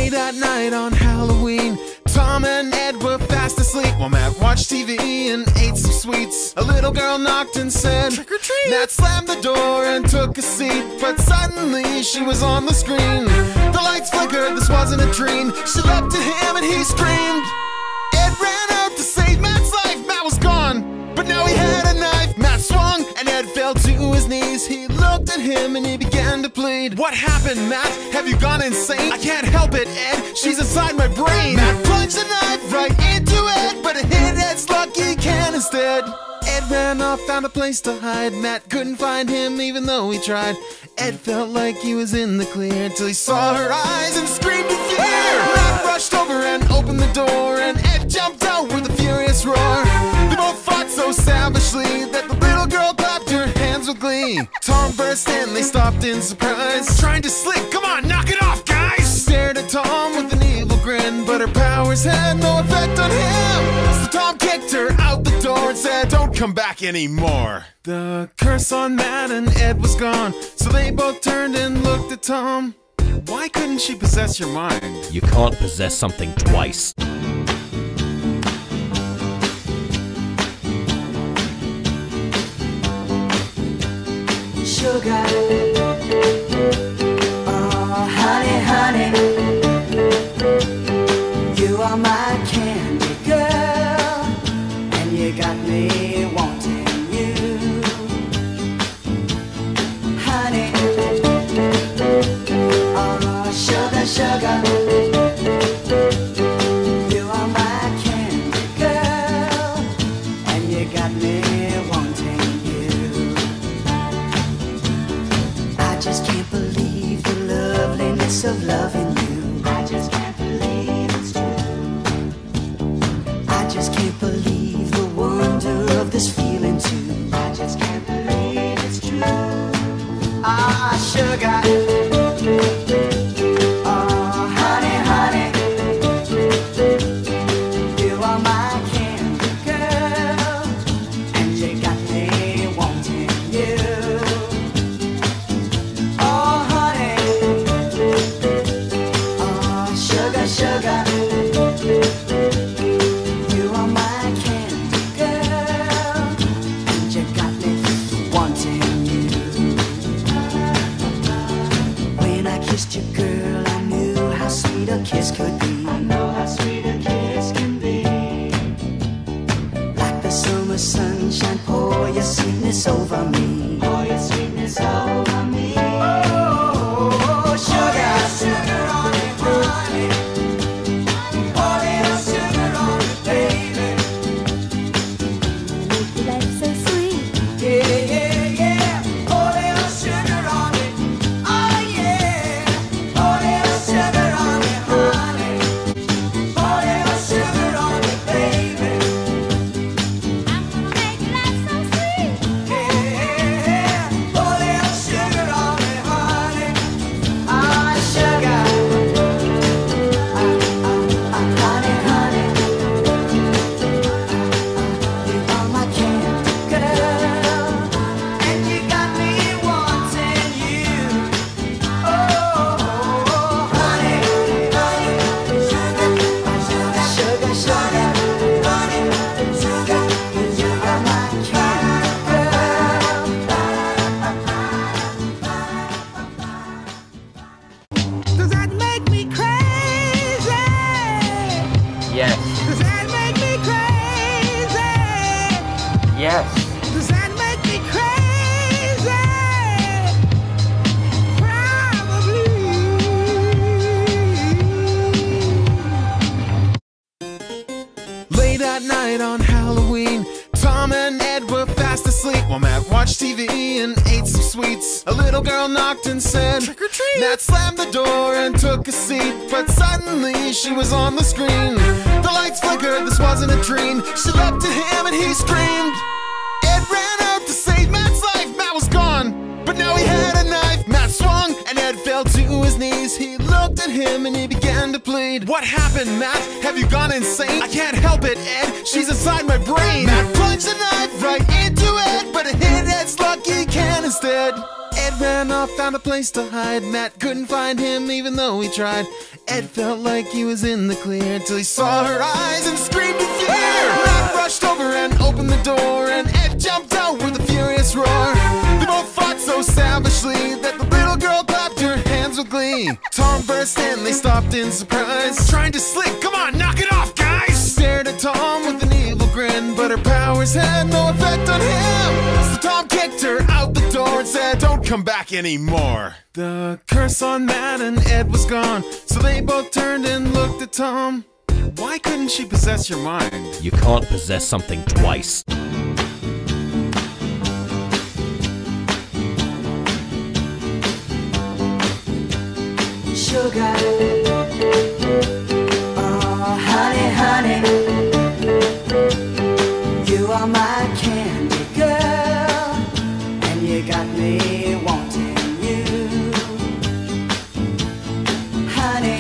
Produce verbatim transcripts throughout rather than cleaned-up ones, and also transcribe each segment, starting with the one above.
Late at night on Halloween, Tom and Ed were fast asleep while Matt watched T V and ate some sweets. A little girl knocked and said, "Trick or treat!" Matt slammed the door and took a seat, but suddenly she was on the screen. The lights flickered, this wasn't a dream. She leapt to him and he screamed. Ed ran out to save Matt's life. Matt was gone, but now he had a knife. Matt swung and Ed fell to his knees. He looked at him and he began to plead. "What happened, Matt? Have you gone insane?" "I can't help it, Ed. She's inside my brain." Matt plunged the knife right into Ed, but it hit Ed's lucky can instead. Ed ran off, found a place to hide. Matt couldn't find him even though he tried. Ed felt like he was in the clear till he saw her eyes and screamed in fear. Matt rushed over and opened the door, and Ed jumped out with a furious roar. They both fought so savagely that the little girl clapped her hands with glee. Tom burst in, they stopped in surprise, trying to slink. "Come on, knock it off, guys!" She stared at Tom with an evil grin, but her powers had no effect on him. So Tom kicked her out the door and said, "Don't come back anymore." The curse on Matt and Ed was gone, so they both turned and looked at Tom. "Why couldn't she possess your mind?" You can't possess something twice. Sugar, oh honey, honey, you are my candy girl, and you got me wanting you, honey, oh sugar, sugar, you are my candy girl, and you got me wanting you. I just can't believe the loveliness of loving you. I just can't believe it's true. I just can't believe the wonder of this feeling too. I just can't believe it's true. Ah, sugar. Oh, honey, honey, you are my candy girl, and you got me wanting you. Sugar, you are my candy girl, and you got me wanting you. When I kissed you, girl, I knew how sweet a kiss could be. I know how sweet a kiss can be. Like the summer sunshine, pour your sweetness over me. Pour your sweetness over me. Oh, sugar, sugar on me, honey. Yes. Does that make me crazy? Yes. Does that make me crazy? Probably. Late at night on Halloween, Tom and Ed were fast asleep while Matt watched T V and ate some sweets. A little girl knocked and said, "Trick or treat!" Matt slammed the door and took a seat, but suddenly she was on the screen. The lights flickered, this wasn't a dream. She leapt to him and he screamed. Ed ran out to save Matt's life. Matt was gone, but now he had a knife. Matt swung and Ed fell to his knees. He looked at him and he began to plead. "What happened, Matt? Have you gone insane?" "I can't help it, Ed. She's inside my brain." Matt plunged the knife right into Ed, but it hit Ed's lucky can instead. Ed ran off, found a place to hide. Matt couldn't find him even though he tried. Ed felt like he was in the clear till he saw her eyes and screamed in fear. Matt rushed over and opened the door, and Ed jumped out with a furious roar. They both fought so savagely that the little girl clapped her hands with glee. Tom burst in, they stopped in surprise, trying to slick. Come on, knock it off, guys! Stared at Tom with an evil grin, but her powers had no effect on him. So Tom kicked her out the door and said, don't come back anymore. The curse on Matt and Ed was gone, so they both turned and looked at Tom. Why couldn't she possess your mind? You can't possess something twice. Sugar, oh honey, honey, you are my candy girl, and you got me wanting you, honey,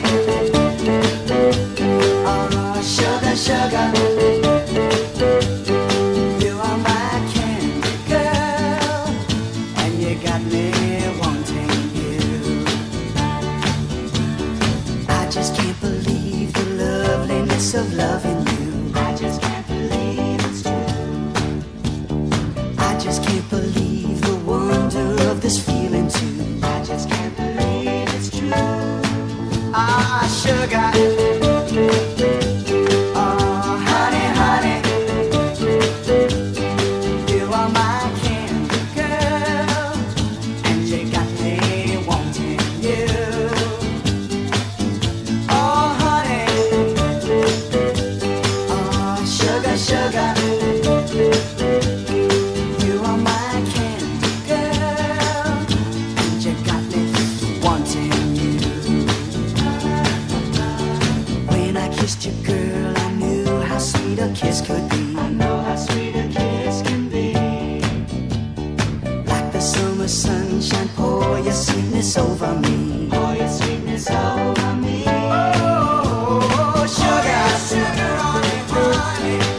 oh sugar, sugar, you are my candy girl, and you got me wanting you. I just can't believe the loveliness of loving you. I just can't believe it's true. I just can't believe the wonder of this feeling too. I just can't believe it's true. Ah, sugar. Oh, honey, honey, you are my candy girl, and you got me wanting you. Sugar, you are my candy girl, and you got me wanting you. When I kissed you, girl, I knew how sweet a kiss could be. I know how sweet a kiss can be. Like the summer sunshine, pour your sweetness over me. Pour your sweetness over me. Oh, sugar, sugar on me, honey.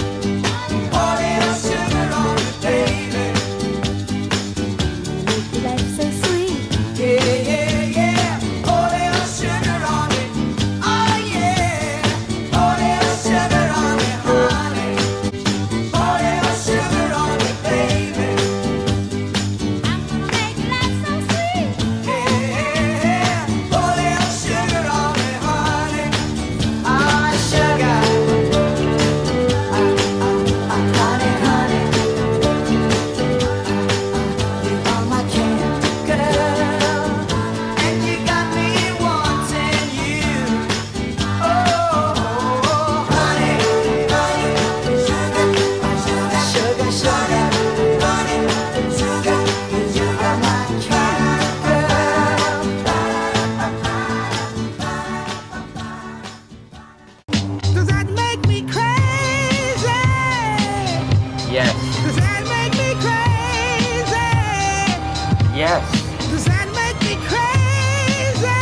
Yes. Does that make me crazy?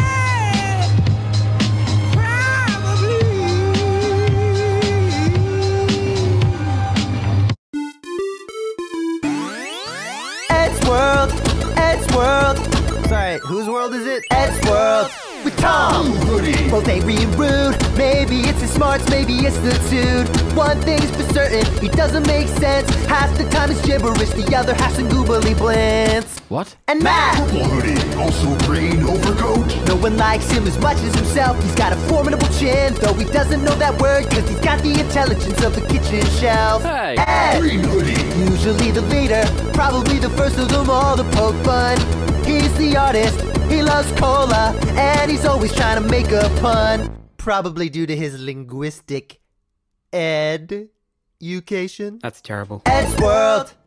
Probably. Ed's World, Ed's World. Sorry, whose world is it? Ed's World. With Tom, Hoodie. Both angry and rude. Maybe it's his smarts, maybe it's the dude. One thing's for certain, he doesn't make sense. Half the time it's gibberish, the other half's in googly blintz. What? And Matt, Purple Hoodie, also green overcoat. no one likes him as much as himself. He's got a formidable chin, though he doesn't know that word, cause he's got the intelligence of the kitchen shelf. Hey. Ed, Green Hoodie, usually the leader, probably the first of them all to poke fun. He's the artist, he loves cola, and he's always trying to make a pun. Probably due to his linguistic education. That's terrible. Ed's World.